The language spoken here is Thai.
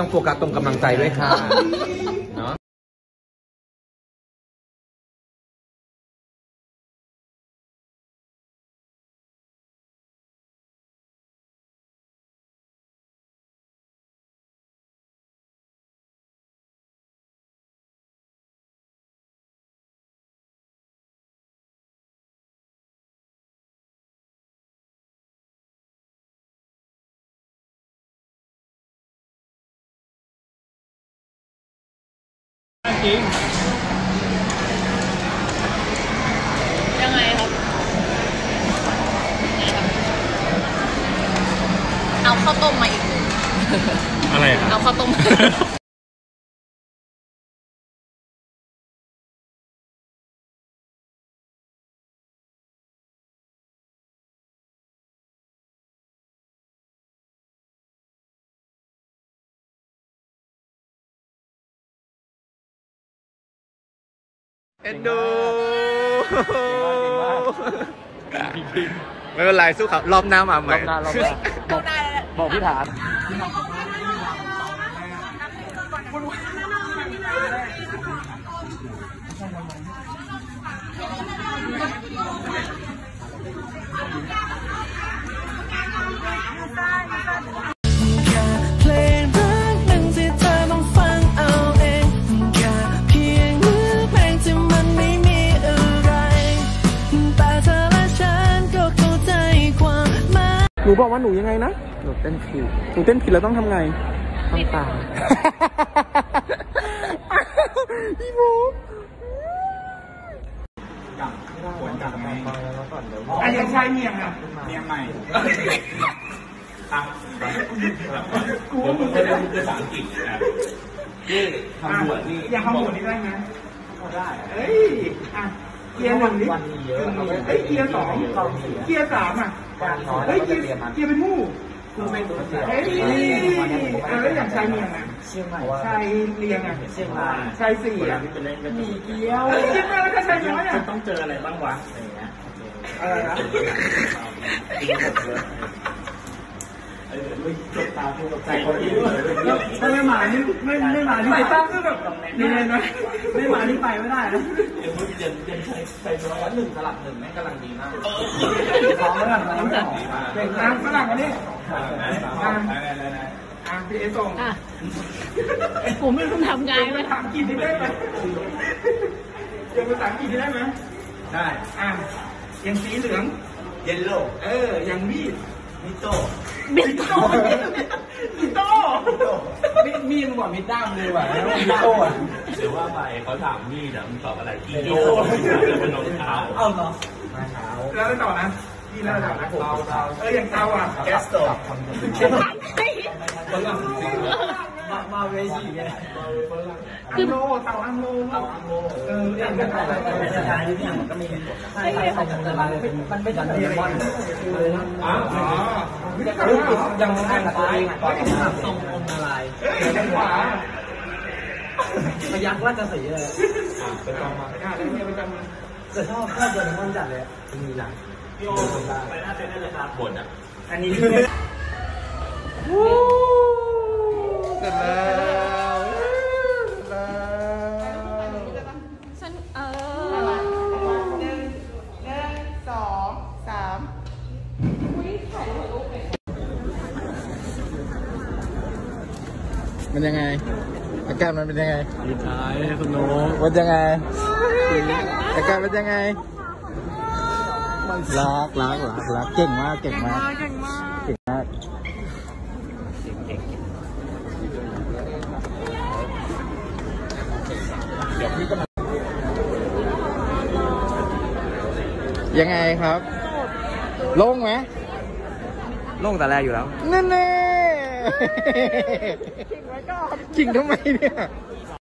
ต้องโฟกัสตรงกำลังใจด้วยค่ะเนาะจริงยังไงครับเอาข้าวต้มมาอีกอะไรครับเอาข้าวต้มเอ็นดูไม่เป็นไรสู้ครับรอบหน้ามาใหม่บอกพี่ฐานหนูบอกว่าหนูยังไงนะหนูเต้นผิดแล้วต้องทำไงทำตามพี่โมหวนกลับมาแล้วก่อนเดี๋ยวอันนี้ใช่เมียงอ่ะเมียงใหม่กูไม่ได้ภาษาอังกฤษนี่ทำบวชนี่อยากทำบวชนี่ได้ไหมได้เอ้ยอ่ะเกียร์หนึ่งนี่เฮ้ยเกียร์สองเกียร์สามอ่ะเฮ้ยเกียร์เป็นมู่เฮ้ยอย่างชายเมียงอ่ะชายเรียงอ่ะชายสี่อ่ะมีเกี้ยวคิดว่าแล้วก็ชายน้อยอ่ะต้องเจออะไรบ้างวะอะไรนะจบตาพูดกับใจคนอื่นถ้าไม่มานี่ไม่มาที่ใส่ตาคือแบบนี่เลยนะไม่มาที่ไปไม่ได้นะเดี๋ยวใส่ตัวละ1 สลับ 1แม่งกำลังดีมากสองแล้วน้ำ2เก่งนะฝรั่งอันนี้พี่เอส่งผมไม่รู้ทำไงเลยถามกินได้ไหมยังภาษาอังกฤษได้ไหมได้ยังสีเหลืองเยลโล่ยังมีดมิโต้มีมึงบอกมีด้ามเลยว่ะมิโต้อ่ะหรือว่าไปเขาถามนี่นะมึงตอบอะไรอีโต้เป็นรองเท้าเอาเนาะมาเช้าแล้วต่อนะพี่แล้วต่อนะเราอย่างเตาอ่ะแก๊สโตฟมาเวทีไงอังโลเตาอังโลอย่างนั้นอะไรเนี่ยมันก็มีใช่มันไม่จัดเรียนวันยังไม่ได้ตัวเองก่อนทรงองค์อะไรขวาพยักว่าจะสีเลยไปจองมาไม่ได้เลยไปจำแต่ชอบเดินมันจัดเลยมีหลังพี่โอ้ไปหน้าเต็นท์เลยครับบทอ่ะอันนี้เสร็จแล้วฉัน1 2 3 มันยังไงอาการมันเป็นยังไงสุดท้ายคุณโน้มันยังไงอาการมันยังไงมันรักเก่งมากเดี๋ยวพี่ก็มายังไงครับโล่งไหมโล่งแต่แรกอยู่แล้วแน่ๆขิงไว้ก่อนขิงทำไมเนี่ย